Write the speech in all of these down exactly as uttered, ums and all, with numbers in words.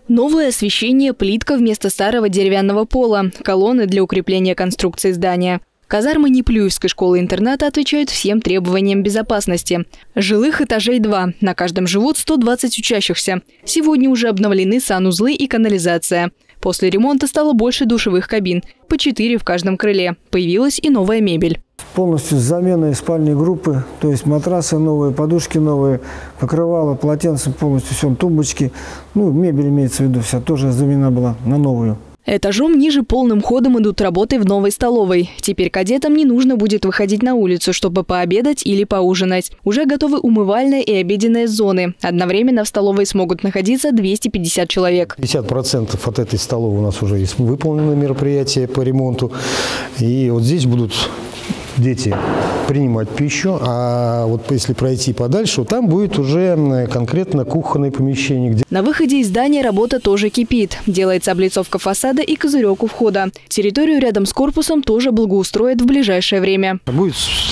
Новое освещение, плитка вместо старого деревянного пола, колонны для укрепления конструкции здания. Казармы Неплюевской школы-интерната отвечают всем требованиям безопасности. Жилых этажей два. На каждом живут сто двадцать учащихся. Сегодня уже обновлены санузлы и канализация. После ремонта стало больше душевых кабин. По четыре в каждом крыле. Появилась и новая мебель. Полностью с заменой спальной группы, то есть матрасы новые, подушки новые, покрывало, полотенце полностью, все, тумбочки. Ну, мебель имеется в виду, вся тоже заменена была на новую. Этажом ниже полным ходом идут работы в новой столовой. Теперь кадетам не нужно будет выходить на улицу, чтобы пообедать или поужинать. Уже готовы умывальная и обеденная зоны. Одновременно в столовой смогут находиться двести пятьдесят человек. пятьдесят процентов от этой столовой у нас уже есть выполнены мероприятия по ремонту. И вот здесь будут дети принимать пищу, а вот если пройти подальше, там будет уже конкретно кухонное помещение. Где... На выходе из здания работа тоже кипит. Делается облицовка фасада и козырек у входа. Территорию рядом с корпусом тоже благоустроят в ближайшее время. Будет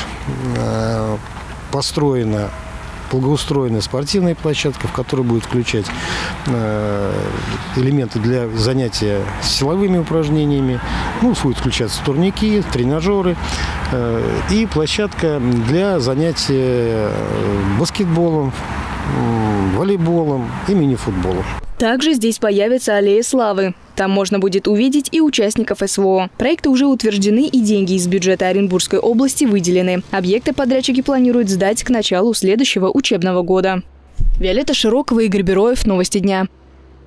построена благоустроенная спортивная площадка, в которой будет включать э, элементы для занятия силовыми упражнениями. Ну, будет включаться турники, тренажеры э, и площадка для занятия баскетболом, волейболом и мини-футболом. Также здесь появится аллея славы. Там можно будет увидеть и участников СВО. Проекты уже утверждены и деньги из бюджета Оренбургской области выделены. Объекты подрядчики планируют сдать к началу следующего учебного года. Виолетта Широкова, Игорь Бероев. Новости дня.